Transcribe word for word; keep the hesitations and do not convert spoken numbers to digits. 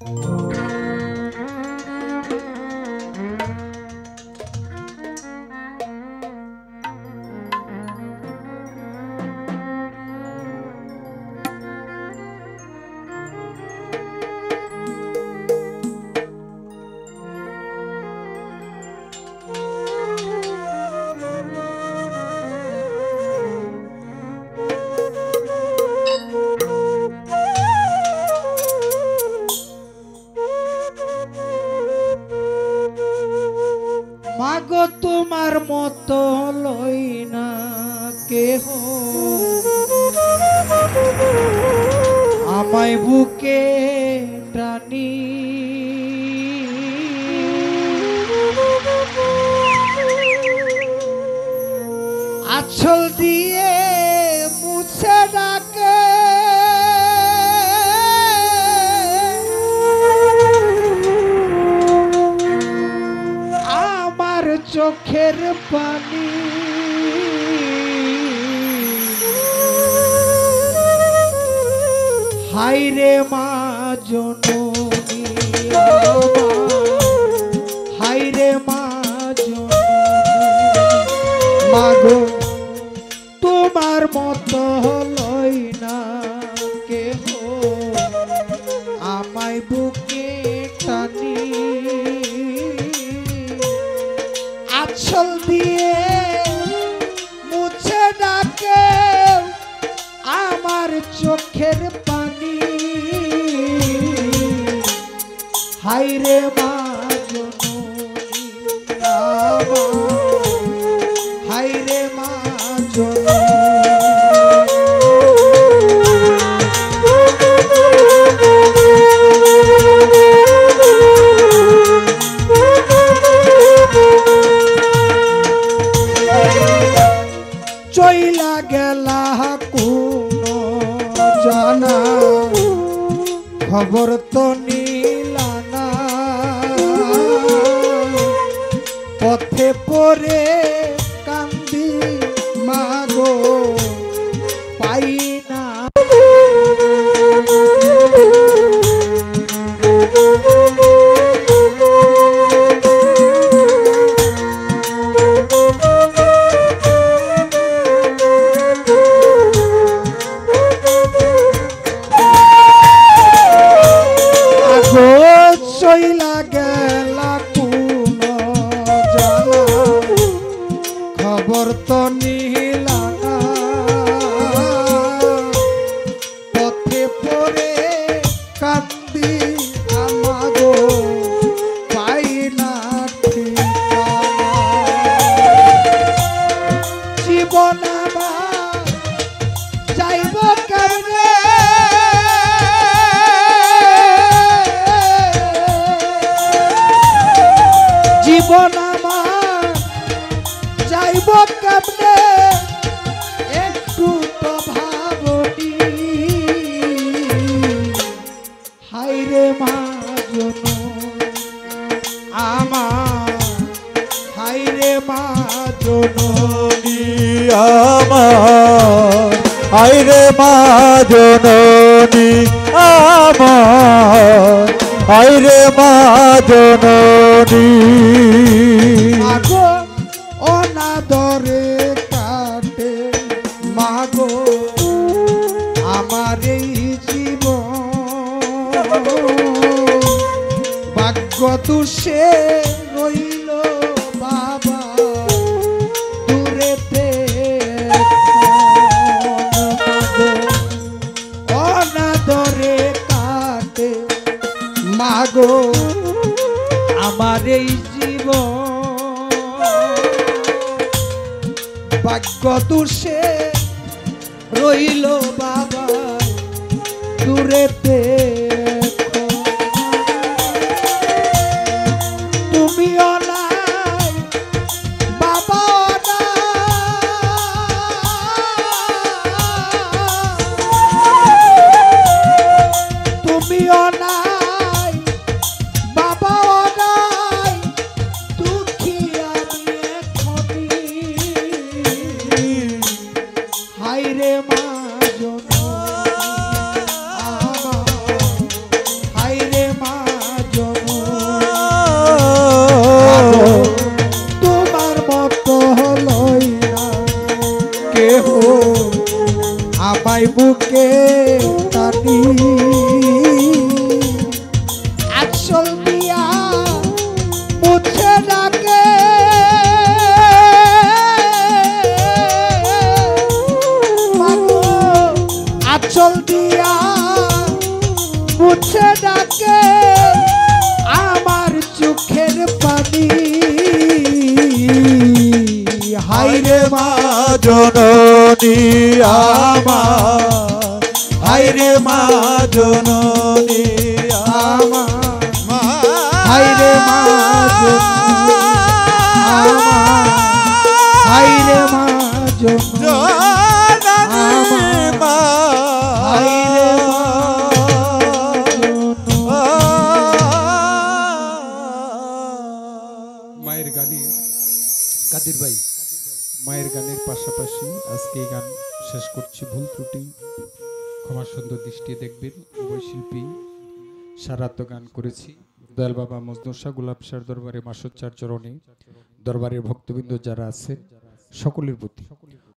মাগো তোমার মতো লই না কেহ, আমায় বুকে টানি। আঁচল দিয়ে মুছে ডাকে চোখের পানি। হায়রে মা জননী, হায়রে মা জননী, মাগো তোমার মতো লই না কেহ, আমায় বুকে টানি। আঁচল দিয়ে মুছে ডাকে আমার চোখের পানি। হায়রে মা জননী, হায়রে মা জননী। চইলা গেলা কোন জানা, খবর তো নিলা না। পথে পড়ে কান্দি মাগো পাই না। চইলা গেলা কোন জানা, খবর তো নিলা না। পথে পড়ে কান্দি আমাগো পাই না ঠিকানা। জীবন আমার যাইব কেমনে, জীবন আমার যাইব কেমনে, একটু তো ভাবনি। হায়রে মা জননী আমার, হায়রে মা জননী আমার, হায়রে মা জননী আমার, হায়রে মা জননী। মাগো অনাদরে কাটে মাগো আমার এই জীবন। ভাগ্য দোষে রইল বাবা দূরেতে, অনাদরে কাটে মাগো আমার এই জীবন। ভাগ্য দোষে রইল বাবা দূরেতে। তুমিও নাই বাবাও নাই, তুমিও নাই বাবাও নাই, দুঃখী আমি এখনই। হায়রে মা জননী আমার, বুকে টানি আচল দিয়া মুছে ডাকে মাগো আচল দিয়া মুছে ডাকে আমার চোখের পানি হায়রে মা জননী আমার হায়রে মা জননী আমার হায়রে মা জননী আমার হায়রে মা জননী মা হায়রে মা মায়ের গানে কাদের ভাই মায়ের গানের পাশাপাশি আজকে এই গান শেষ করছি। ভুল ত্রুটি ক্ষমা সুন্দর দৃষ্টি দেখবেন। উভয় শিল্পী সারাত গান করেছি। দয়াল বাবা মজনু শাহ গোলাপ শাহর দরবারে মাসুদ চার চরণে দরবারের ভক্তবৃন্দ যারা আছে সকলের প্রতি